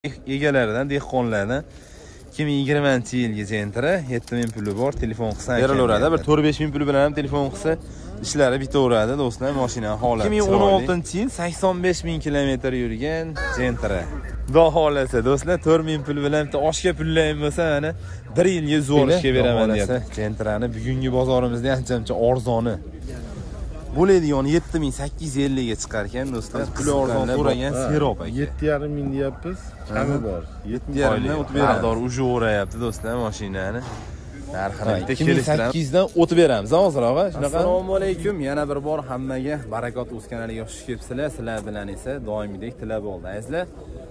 egalaridan, dehqonlardan 2020-yilgi Gentra 7000 puli bor, telefon qilsa berilaveradi. Bir 4-5 puli bilan ham telefon qilsa ishlari bitaveradi do'stlar. Mashina holati 2016-yil 85 kilometr yurgan Gentra. Xudo xolasa do'stlar, 4000 pul bilan bitta oshga pullayim bo'lsa, mana 1 yilga zo'rishga beraman deyapti. Gentrani bugungi bozorimizda ancha arzoni bo'ladigan 7850 ga chiqar ekan do'stlar. Puli arzon so'ragan Serop aka. 7,5 ming deyapmiz. Kami bor. 7,5 dan o'tib beradi. Bardor uje o'rayapti do'stlar mashinani. Narxini bitta kelishtiramiz. 2008 dan o'tib beramiz hozirroq. Shunaqa. Assalomu alaykum. Yana bir bor hammaga barakot o'z kanaliga xush kelibsizlar. Sizlar bilan esa doimgidek tilab oldi. Azizlar,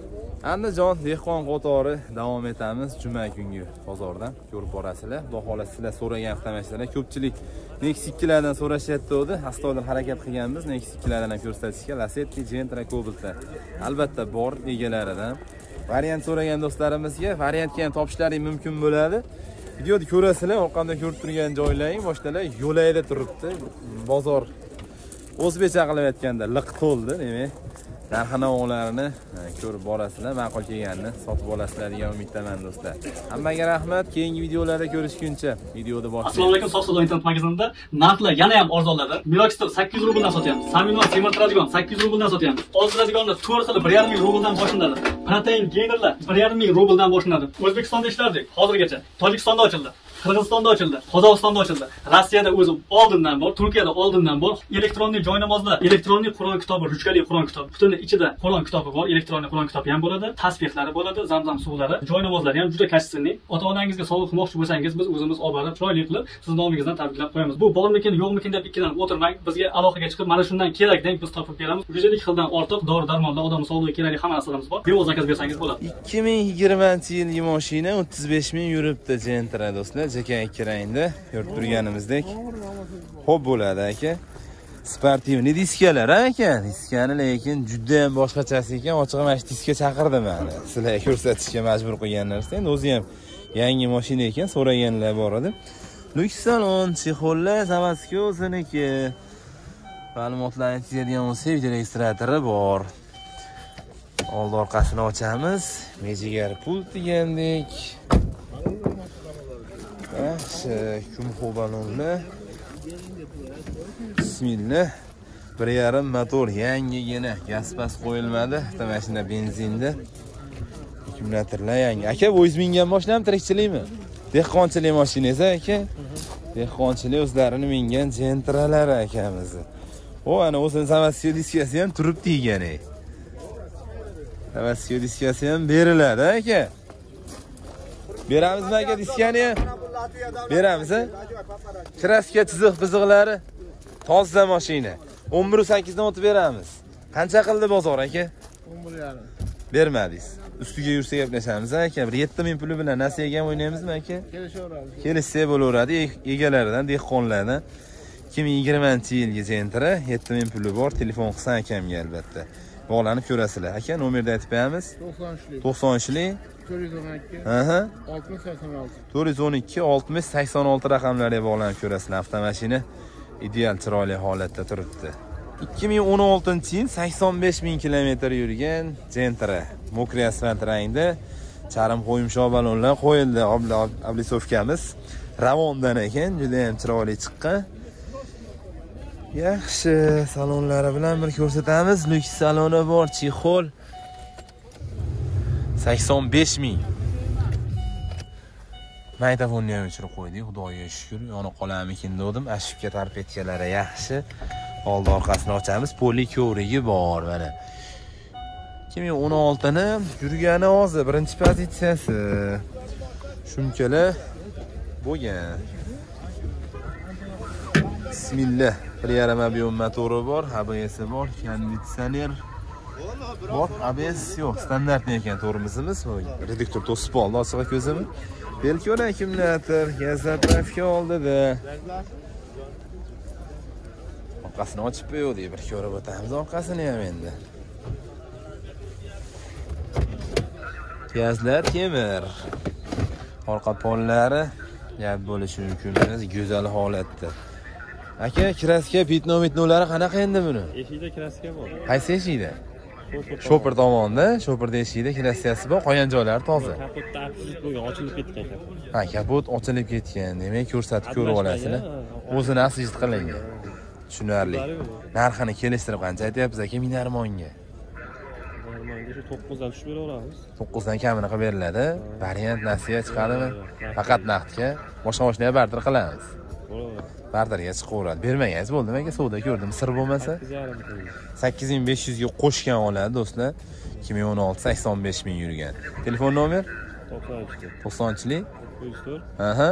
Andijon dehqon qatori davom etamiz. Juma kungi bozordan ko'rib borasizlar. Xudo xolasa sizlar so'ragan avtomashinalar ko'pchilik Nexus 2lardan so'rashyapti edi. Astoydil harakat qilganmiz. Nexus 2lardan ham ko'rsatishga, Lacetti, Gentra, Cobaltlar albatta bor egalaridan. Variant so'ragan do'stlarimizga variantga ham topishlaring mumkin bo'ladi. Videoni ko'rasizlar, orqamda ko'rib turgan joylaring boshdalar yo'layda turibdi. Bozor o'zbekcha qilayotganda liq to'ldi, demak. Narx-navolarni ko'rib borasizlar, ma'qul kelganini sotib olasizlar degan umiddaman do'stlar. Hammaga rahmat. Keyingi videolarda ko'rishguncha videoni boshlaymiz. Assalomu alaykum, Sof savdo internet magazinida narxlar yana ham arzonladi. Milokster 800 rubldan sotyapmiz. Saminor semirtiradigan 800 rubldan sotyapmiz. Ozdiradiganlar 4 xil 1,5 ming rubldan boshlanadi. Protein geynerlar 1,5 ming rubldan boshlanadi. O'zbekistonda ishlardik hozirgacha. Tojikistonda ochildi. Qirg'izistonda ochildi, Qozog'istonda ochildi. Rossiyada o'zi oldindan bor, Turkiyada oldindan bor. Elektronlik joynamozlar, elektronlik Qur'on kitobi, ruchkali Qur'on kitobi. Butun ichida Qur'on kitobi bor, elektronlik Qur'on kitobi ham bo'ladi, tasbehlar bo'ladi, zamzam suvlari, joynamozlari ham juda kashsinli. Ota-onangizga sovg'a qilmoqchi bo'lsangiz, biz o'zimiz olib borib, chiroyli qilib, siz nomingizdan tabriklab qo'yamiz. Bu bormikin, yo'qmikin deb ikkilanib o'tirmang. Bizga aloqaga chiqib, mana shundan kerak deng biz topib beramiz. 150 xildan ortiq dori-darmonlar, odam sog'lig'iga kerakli hamma narsalarimiz bor. Bevoz zakaz bersangiz bo'ladi. 2020-yilgi mashina 35 ming yuribdi Gentra do'stlar. Jekan kirayinda ko'rib turganimizdek xo'p bo'ladi aka. Sportivniy diskalar aka. Diskani lekin juda ham boshqachasi ekan. Ochiq mana diska chaqirdim meni. Sizlarga ko'rsatishga majbur qilganlaringiz. Endi o'zi ham yangi mashina ekan, so'raganlar bor edi. Lux salon, chexollar, zavodskiy o'ziniki. Ma'lumotlarni aytadigan bo'lsak, registratori bor. Old orqasini ochamiz. Mejigar pult degandek. Kumxo'balonlar. Bismillah. 1,5 motor yangigina, gaz-pas qo'yilmadi. Bitta mashina benzinda. Akkumulyatorlar yangi. Aka, o'zingiz mingan mashina ham tirikchilikmi? Dehqonchilik mashinasi aka. Dehqonchilik o'zlarini mingan Gentralar akamiz. O, ana o'zini zavodskiy diskasi ham turibdi ekan. Zavodskiy diskasi ham beriladi aka. Beramizmi aka diskani? Beramiz, ha? Kraska chiziq biziqlari toza mashina. 11.8 dan o'tib beramiz. Qancha qildi bozor aka? 11,5. Bermadingiz. Ustiga yursa gaplashamiz aka. Bir 7000 puli bilan nasiyaga ham o'ynaymizmi aka? Kelishaveramiz. Kelishsa bo'laveradi. Egalaridan, dehqonlardan 2020-yilgi Gentra 7000 puli bor, telefon qilsa akamga albatta. Bog'lanib ko'rasizlar. Aka, nomerni aytib beramiz. 93lik 412 412 6086 raqamlariga bog'lanib ko'rasizlar. Avtomashina ideal chiroyli holatda turibdi. 2016-yil 85 ming kilometr yurgan Gentra. Mokriy asfalt rangda charim qo'yimshoq balonlar qo'yildi. Oblisovkamiz Ravondan ekan, juda ham chiroyli chiqqan. Yaxshi, salonlari bilan bir ko'rsatamiz. Lux saloni bor, chexol 85 ming. Magnitofonni ham o'chirib qo'ydik, Xudoga shukr. Yonib qolarmikin dedim. Ashibka tarpetkalari yaxshi. Old orqasini ochamiz. Poli ko'rigi bor mana. 2016 ni yurgani hozir birinchi pozitsiyasi. Shumkalar bo'lgan. Bismillah. 1,5 ob'yom motori bor, ABS bor, konditsioner bor, ABS yo'q. Standartni ekan tormozimiz. Reduktor to'sib oldi ochiq ko'zimni. Belkon akkumulyator, gaz zapravka oldida. Orqasini ochib qo'ydik, bir ko'rib o'tamiz orqasini ham endi. Gazlar temir. Orqa pollari yab bo'lishi mumkin emas, go'zal holatda. Aka, kraska pitno-mitnolari qanaqa endi buni? Eshikda kraska bor. Qaysi eshikda? Shopper tomonda, shopper eshigida klassiyasi bor, qolgan joylari toza. Kapotda aktiv bo'lgan, ochilib ketgan kapot. Ha, kapot ochilib ketgan. Demak, ko'rsatib ko'rib olasizlar. O'zini asist qilingan. Tushunarli. Narxini kelishtirib qancha aytyapsiz aka Minarmonga? Minarmonga shu 9 dan tushib beraveramiz. 9 dan kamini qilib beriladi. Variant nasiya chiqadimi? Faqat naqdga. Boshqa mashinaga barter qilamiz. Barterga chiqaveradi. Bermagansiz bo'ldimi aka? Savdo ko'rdim. Sir bo'lmasa 8500 ga qo'shgan oladi do'stlar. 2016 85 ming yurgan. Telefon nomer 90-lik 904 aha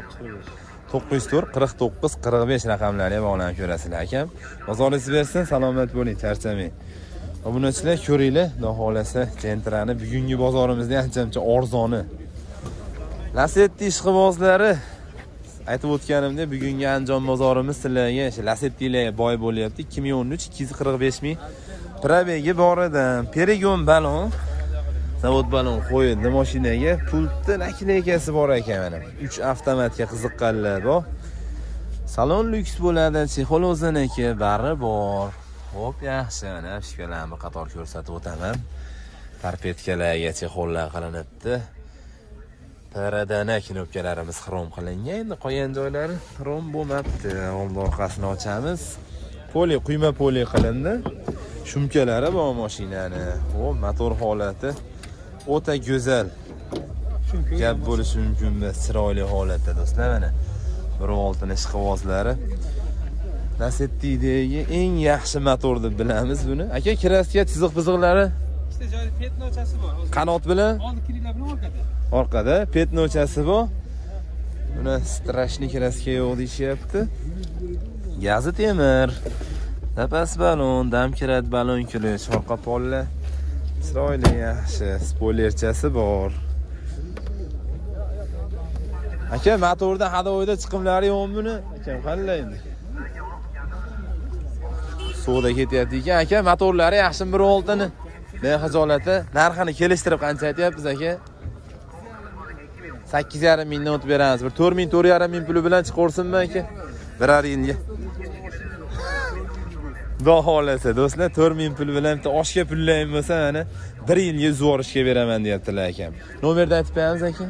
49 904 49 45 raqamlariga bog'lanib ko'rasizlar akam. Bozoringiz bersin, salomat bo'ling, charchamang. Obunachilar ko'ringlar, xudo xolasa Gentrani bugungi bozorimizda ancha arzoni. Lasetti ishqibozlari aytib o'tganimdek, bugungi Andijon bozorimiz sizlarga Lasettilarga boy bo'lyapti. 2013 245 ming probegi bor edi. Perigon balon, zavod balon qo'yildi mashinaga. Pultda nakleyakasi bor ekan mana. 3 avtomatga qiziqqanlar bor. Salon lyuks bo'ladi, chexol o'ziniki, bari bor. Xo'p, yaxshi, mana shikalarni bir qator ko'rsatib o'taman. Tarpetkalarga chexollar qilinibdi. Taradana knopkalarimiz xrom qilingan. Endi qolgan joylari xrom bo'lmabdi. Old orqasini ochamiz. Poli, quyma poli qilindi. Shumkalari bor mashinani. O, motor holati o'ta go'zal. Gap bo'lishi mumkin emas, chiroyli holatda do'stlar mana. 1.6 ishqibozlari. Lasettidagi eng yaxshi motor deb bilamiz buni. Aka, kraska chiziq-piziqlari İşte joyda petnochasi bor. qanot bilan Oldi kirlar bilan orqada. orqada petnochasi bor. Buni strashni kraska yo'q deyishyapti. Gazi temir. Zapas balon, damkirat balon kilish, orqa polla chiroyli, yaxshi, spoilerchasi bor. Aka, motorda hadovoyda chiqimlari yo'qmi buni? Aka, qallaydi. Suvda ketyapti ekan, aka, motorlari yaxshi 1.6 ni. Ne hajolati, narxini kelishtirib qancha aytyapsiz aka? 8,5 mingdan o'tib beramiz. Bir 4 ming, 4,5 ming puli bilan chiqorsinmi aka? Birar yilga. Xudo xolasa do'stlar, 4 ming pul bilan bitta oshga pullayim bo'lsa, mana 1 yilga uzvorishga beraman deyaptilar akam. Nomerni aytib qo'yamiz aka.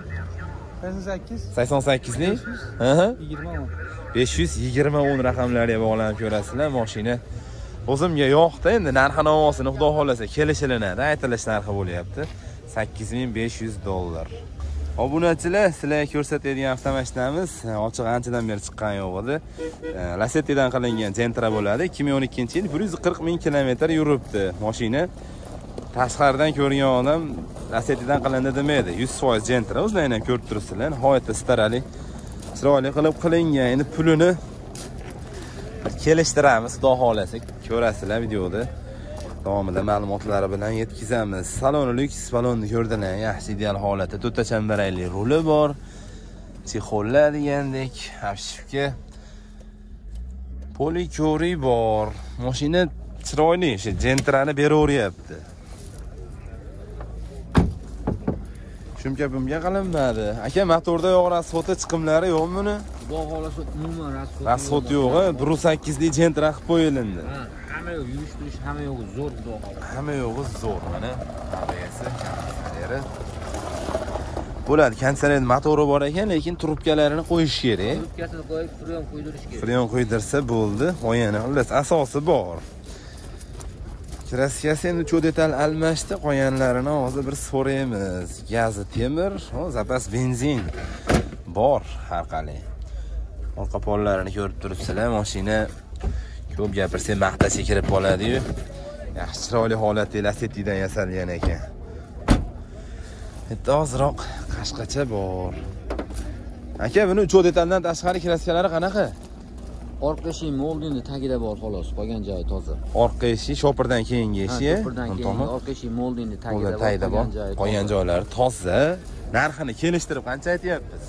88 lik 520 raqamlariga bog'lanib ko'rasizlar. Mashina o'zimga yo'qda, endi narxini olmasini xudo xolasa kelishilinadi, aytilish narxi bo'lyapti. $8500. Obunachilar, sizlarga ko'rsatadigan avtomashinamiz ochiq anchadan beri chiqqan yo'q edi. Lasettidan qilingan Gentra bo'ladi. 2012-yil 140 ming kilometr yuribdi mashina. Tashqaridan ko'rgan odam Lasettidan qilindi demaydi. 100% Gentra. O'zlaringiz ham ko'rib turibsizlar. Nihoyatda starali, chiroyli qilib qilingan. Endi pulini kelishtiramiz, xudo xolasa ko'rasizlar videoda. Davomida ma'lumotlari bilan yetkazamiz. Salon lyuks, salonni ko'rdilar, yaxshi ideal holatda. 4 chambarayli ruli bor. Chexollar degandek, hafifga polikori bor. Mashina chiroyli, o'sha Gentrani beraveryapti. Shumka-bumga qilinmadi. Aka, motorda yo'q rasxoti chiqimlari yo'qmi buni? Xudo xolasa umuman rasxot yo'q, 1.8 lik Gentra qilib qo'yilindi. Hamma yo'q, yurish turish hamma yo'q, zo'r xudo xolasa. Hamma yo'g'i zo'r, mana. Hammasi kanseri. Bo'ladi, kanseri motori bor ekan, lekin trubkalarini qo'yish kerak. Trubkasini qo'yib, freon qo'ydirish kerak. Freon qo'ydirsa bo'ldi. O'yini, xullas asosi bor. Kraskasi endi cho'd detal almashdi, qolganlarini hozir bir so'raymiz. Gazi temir, zapas benzin bor har qalay. Orqa pollarini ko'rib turibsizlar, mashina ko'p gapirsa maqtashga kirib qoladi-yu. Yaxshi chiroyli holatda Lasettidan yasalgan ekan. Bitta ozroq qashqacha bor. Aka, buni cho'd detaldan tashqari kraskalari qanaqa? Orqa eshik moldingni tagida bor xolos, qolgan joyi toza. Orqa eshik shopirdan keyingi eshik. Shopirdan keyin orqa eshik moldingni tagida bor. Qolgan joylari toza. Narxini kelishtirib qancha aytyapsiz?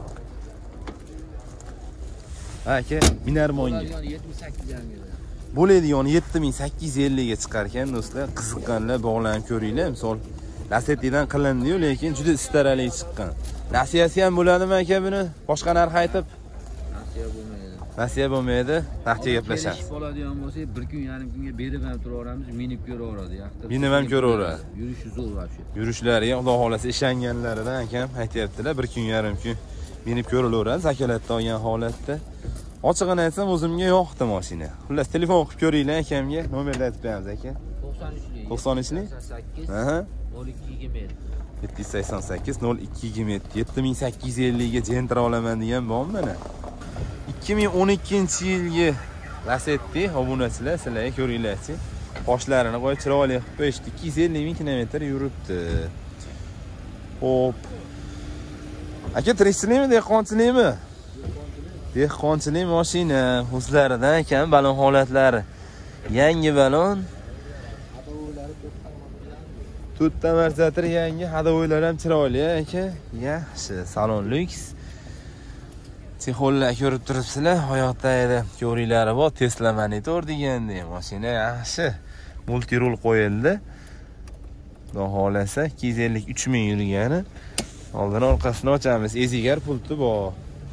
Aka, Minarmonga 78,5 bo'ladigan 7850 ga chiqar ekan do'stlar. Qiziqqanlar bog'lanib ko'ringlar. Misol Lasettidan qilindi-yu, lekin juda istarali chiqqan. Nasiyasi ham bo'ladimi aka buni? Boshqa narx aytib? Nasiya bo'lmaydi. Nasiya bo'lmaydi, vaqtga gaplashamiz. Kelishib oladigan bo'lsak, bir kun yarim kunga berib ham turaveramiz, minib ko'raveradi. Minib ham ko'raveradi. Yurishi zo'r vobshe. Yurishlariga Xudo xolasa ishonganlaridan akam aytayaptilar, bir kun yarim kun minib ko'rilaveradi, zakalatda olgan holatda. Ochig'ini aytsam, o'zimga yoqdi mashina. Xullas, telefon qilib ko'ringlar akamga, nomerni aytib beramiz aka. 93lik. Aha. 0227. 788 0227 7850 ga jentira olaman degan bormi mana? 2012-yilgi Lacetti obunachilar sizlarga ko'ringlarchi. Qoshlarini qo'yib chiroyli qilib qo'yishdi. 250 ming kilometr yuribdi. Hop. Aka tirikchilikmi, dehqonchilikmi? Dehqonchilik mashina o'zlaridan ekan balon holatlari. Yangi balon. To'rtta amortizator yangi, hadovoylar ham chiroyli aka. Yaxshi, salon lyuks. Texollar ko'rib turibsizlar, hayotda edi. Ko'ringlari bor, Tesla monitor deganda mashina yaxshi. Multirul qo'yildi. Xudo xolasa 253 ming yurgani. Oldin orqasini ochamiz. Ezigar pulti bor.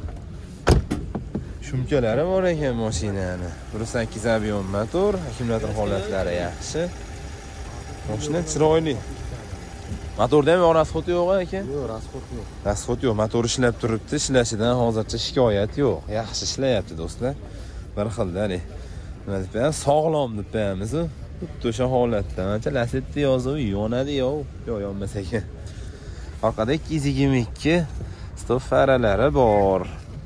Shumkalari bor ekan mashinani. 1.8 avion motor, akkumulyator holatlari yaxshi. Mashina chiroyli. Motorda ham rasxot yo'q aka? Yo'q, rasxot yo'q. Rasxot yo'q, motor ishlab turibdi, ishlashidan hozircha shikoyat yo'q. Yaxshi ishlayapti do'stlar. Bir xilda, nima deb qo'yamiz, sog'lom deb qo'yamiz. Xuddi o'sha holatda. Ancha Lacetti yozuvi yonadi-yu, yo'q yonmas ekan. Orqada 222 stop faralari bor.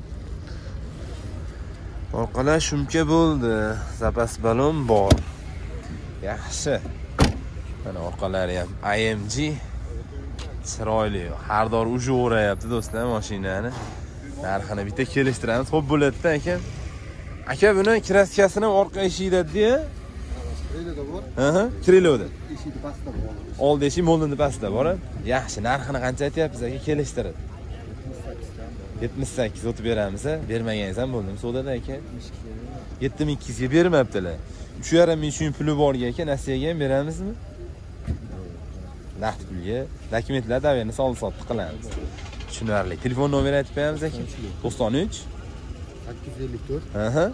Orqalar shumka bo'ldi, zapas balon bor. Yaxshi. Mana orqalari ham AMG chiroyli. Har doim uji o'rayapti do'stlar mashinani. Narxini bitta kelishtiramiz. Xo'p bo'ladi-da aka. Aka buni kraskasini orqa eshikda-da. Kriloda bor. Aha, kriloda. Eshikni pastda bor. Oldi eshik mo'lninni pastda bor. Yaxshi, narxini qancha aytyapsiz aka? Kelishtirib. 78 o'tib beramiz, bermagansiz ham bo'ldim. Sodada aka. 7200 ga bermabdilar. 3,5 ming so'm puli borga aka, nasiyaga ham beramizmi? Naqd pulga dokumentlar daverini solib-sotib qilamiz. Tushunarli. Telefon nomeri aytib beramiz aka. 93 854. Aha.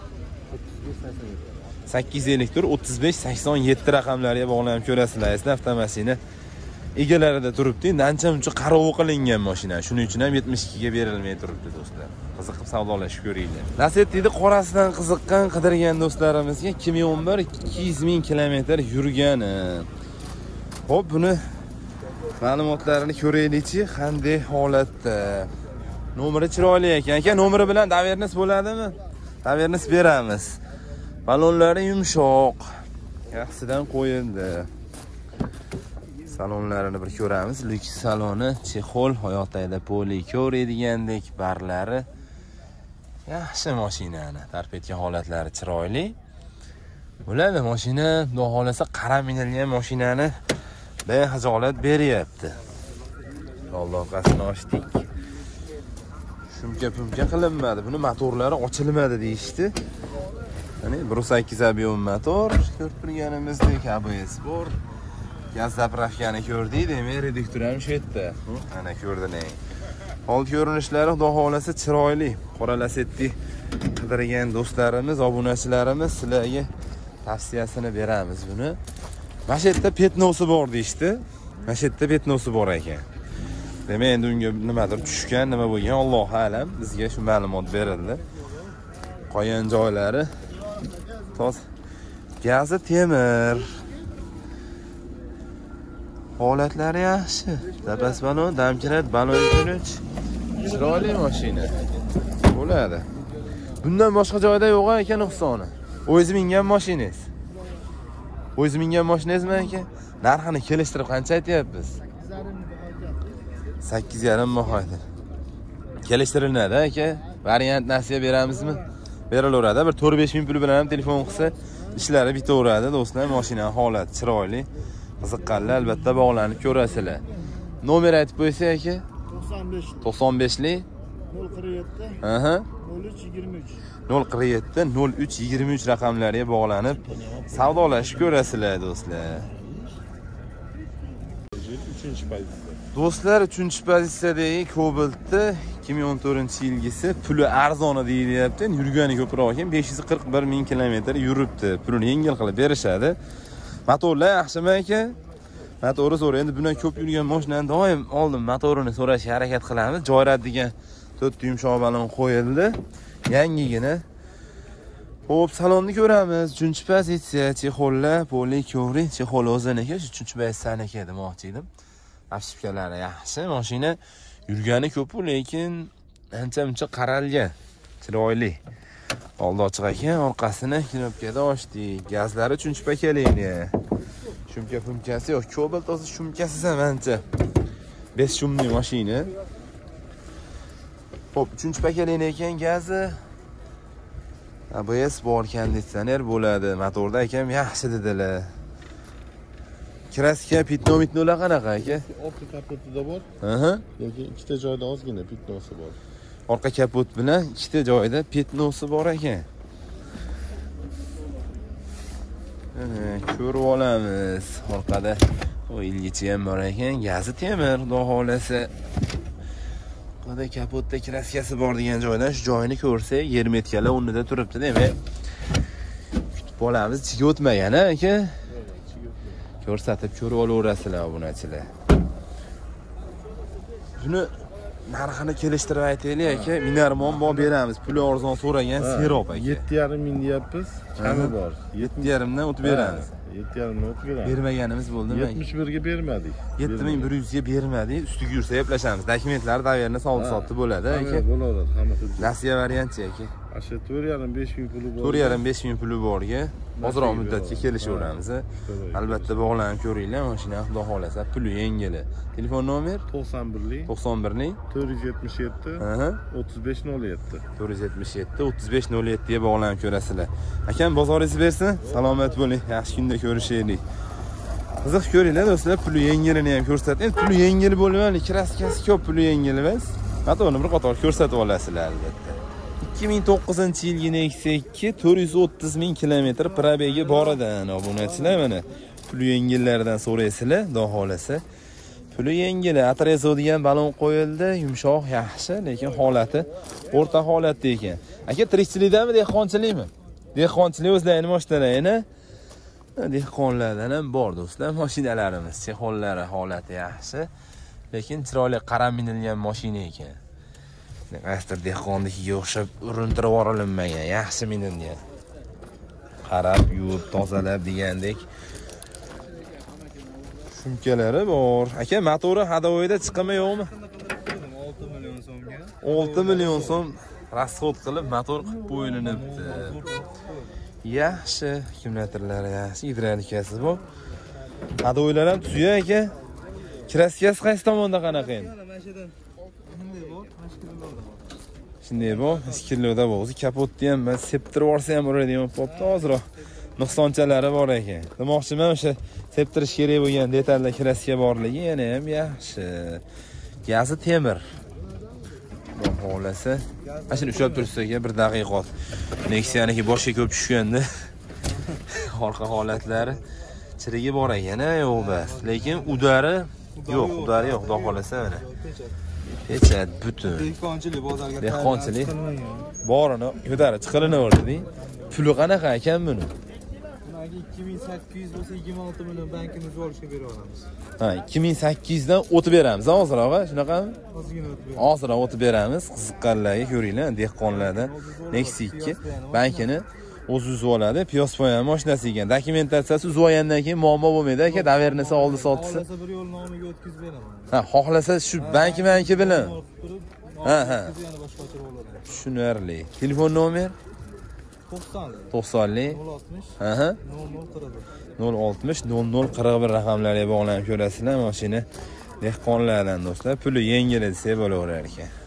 3587. 854 35 87 raqamlariga bog'lanib ko'rasizlar. Esda avtomashina egalarida turibdi. Ancha-muncha qarov qilingan mashina. Shuning uchun ham 72 ga berilmay turibdi do'stlar. Qiziqib savdolashib ko'ringlar. Lacetti qorasidan qiziqqan, qidirgan do'stlarimizga 2011 200 ming kilometr yurgani. Xo'p, buni ma'lumotlarini ko'raylikchi, qanday holatda. Nomeri chiroyli ekan. Aka, nomeri bilan davernis bo'ladimi? Davernis beramiz. Balonlari yumshoq. Yaxshidan qo'yildi. Salonlarini bir ko'ramiz. Lyuks saloni, chexol, hayotda poli ko'raydigandek barlari. Yaxshi mashinani. Tarpetga holatlari chiroyli. Bo'ladi mashina, xudo xolasa qarab minilgan mashinani behijolat beryapti. Allohqasini ochdik. Shumka-pumka qilinmadi. Buni motorlari ochilmadi deyishdi. Ya'ni 1.8 avion motor, ko'rib turganimizdek ABS bor. Gaz zapravkani ko'rdik, demak reduktor ham shu yerda. Mana ko'rdining. Hol ko'rinishlari xudo xolasa chiroyli. Qora Lacetti qidirgan do'stlarimiz, obunachilarimiz sizlarga tavsiyasini beramiz buni. Mana shu yerda petnosi bor deyshti. Mana shu yerda petnosi bor ekan. Demak, endi unga nimadir tushgan, nima bo'lgan, Alloh alam, bizga shu ma'lumot berildi. Qolgan joylari toz gazi temir. Holatlari yaxshi. Zapas balon, damchirat, balon yutgich. Chiroyli mashina. Bo'ladi. Bundan boshqa joyda yo'q ekan nuqsoni. O'zingiz mingan mashinangiz. O'zingiz mingan mashinangizmi aka? Narxini kelishtirib qancha aytyapsiz? 8,5 bahodir. Kelishtiriladi aka. Variant nasiya beramizmi? Berilaveradi. Bir 4-5 ming pul bilan ham telefon qilsa, ishlari bitaveradi do'stlar. Mashina holati chiroyli. Qiziqqanlar albatta bog'lanib ko'rasizlar. Nomer aytib qo'ysa aka? 95lik 047 aha 0323 047 0323 raqamlariga bog'lanib savdolashib ko'rasizlar do'stlar. Do'stlar 3-pozitsiyadagi Cobalt'da 2014-yilgisi puli arzoni deyilyapti. Yurgani ko'proq ekan, 541 ming kilometr yuribdi. Pulini yengil qilib berishadi. Motorlar yaxshimi aka? Motori so'ra. Endi bundan ko'p yurgan mashinani doim oldin motorini so'rashga harakat qilamiz. Joyratadigan 4 yumshoq balon qo'yildi. Yangigina. Xo'p, salonni ko'ramiz. 3-pozitsiya, chexollar, poli ko'ri, chexol o'ziniki, 3-pozitsiyaniki demoqchi edim. Afshipkalari yaxshi, mashina yurgani ko'p, lekin ancha-muncha qaralgan. Chiroyli. Oldi ochiq ekan, orqasini knopkada ochdik. Gazlari 3-pakalikni. Shumka-funkasi yo'q, Cobalt o'zi shumkasiz ham ancha. 5 shumli mashina. Xo'p, 3-pakalikni ekan gazi. ABS bor, konditsioner bo'ladi. Motorda ekan yaxshi dedilar. Kraska pitno-mitnolar qanaqa aka? Orqa kapotida bor. Aha. Yoki ikkita joyda ozgina pitnosi bor. Orqa kapot bilan ikkita joyda pitnosi bor ekan. Ko'rib olamiz. Orqada ilgichi ham bor ekan. Gazi temir, xudo xolasa. Orqada kapotda kraskasi bor degan joydan shu joyini ko'rsak, yer metkalar o'rnida turibdi, demak. Kutib olamiz, ichiga o'tmagan aka. Ko'rsatib ko'rib olaverasizlar obunachilar. Buni narxini kelishtirib aytaylik aka, minarmon bor beramiz. Puli arzon so'ragan Serop aka. 7,5 ming deyapmiz. Kami bor. 7,5 dan o'tib beramiz. 7,5 dan o'tib beramiz. Bermaganimiz bo'ldimi? 71 ga bermadik. 7100 ga bermadik. Ustiga yursa gaplashamiz. Dokumentlar daverni savdo-sotti bo'ladi aka. Bo'ladi, hamma xuddi. Nasiya variantchi aka. Asha 4,5 ming puli bor. 4,5 ming puli borga ozroq muddatga kelishaveramiz. Albatta bog'lanib ko'ringlar, mashina xudo xolasa puli yengili. Telefon nomer 91 91 477 3507. 477 3507 ga bog'lanib ko'rasizlar. Akam bozoringiz bersin. Salomat bo'ling. Yaxshi kunda ko'rishaylik. Qiziq ko'ringlar do'stlar, puli yengilini ham ko'rsating. Puli yengil bo'lmaydi, kraskasi ko'p puli yengil emas. Motorni bir qator ko'rsatib olasizlar albatta. 2009-yilgi Nexia 2 430 ming kilometr probegi bor edi. Obunachilar mana puli yengillardan so'raysizlar, xudo xolasa. Puli yengil, Atrezo degan balon qo'yildi, yumshoq, yaxshi, lekin holati o'rta holatda ekan. Aka, tirikchilikdami, dehqonchilikmi? Dehqonchilik o'zlarining mashinalari, dehqonlardan ham bor do'stlar, mashinalarimiz, chexollari holati yaxshi, lekin chiroyli qarab minilgan mashina ekan. Qaysidir dehqonnikiga o'xshab urintirib yuborilmagan, yaxshi minilgan. Qarab, yuvib, tozalab degandek. Shumkalari bor. Aka, motori hadovoyda chiqimi yo'qmi? 6 million so'mga. 6 million so'm rasxod qilib motor qilib qo'yilinibdi. Yaxshi, akkumulyatorlari yaxshi, gidrolikasi bor. Hadovoylar ham tuzuyor aka. Kraskasi qaysi tomonda qanaqa endi? Shunday bor, 2 kiloda bor. O'zi kapotni ham men septirib olsa ham bo'ladigan bo'pti, ozroq nuqsonchalari bor ekan. Demoqchiman, o'sha septirish kerak bo'lgan detallar kraska borligi yana ham yaxshi. Gazi temir. Xudo xolasa. Ashuni ushlab tursak bir daqiqat. Nexia'niki boshga ko'p tushganda orqa holatlari chirigi bor ekan, yo'q bas. Lekin udari yo'q, xudo xolasa mana. Hechat butun. Dehqonchilik bozorga. Dehqonchilik borini ko'tarib chiqilinaverdi. Puli qanaqa ekan buni? 2800 bo'lsa 26 million bankimiz olishga bera olamiz. Ha, 2800 dan o'tib beramiz, hozirroq, shunaqami? Ozgina o'tib beramiz. Hozirroq o'tib beramiz. Qiziqqanlarga ko'ringlar, dehqonlardan Nexia 2 bankini o'zi uzib oladi. Piyoz poyan mashinasi ekan. Dokumentatsiyasi uzib olgandan keyin muammo bo'lmaydi aka, davernisi oldi sottisi. Xohlasa bir yo'l nomiga o'tkazib beraman. Ha, xohlasa shu banki bilan. Ha. Yana boshqa ochib oladi. Tushunarli. Telefon nomer 90 060 Aha. 0041. 060 0041 raqamlariga bog'lanib ko'rasizlar. Mashina dehqonlardan do'stlar, puli yengil desa bo'laverar ekan.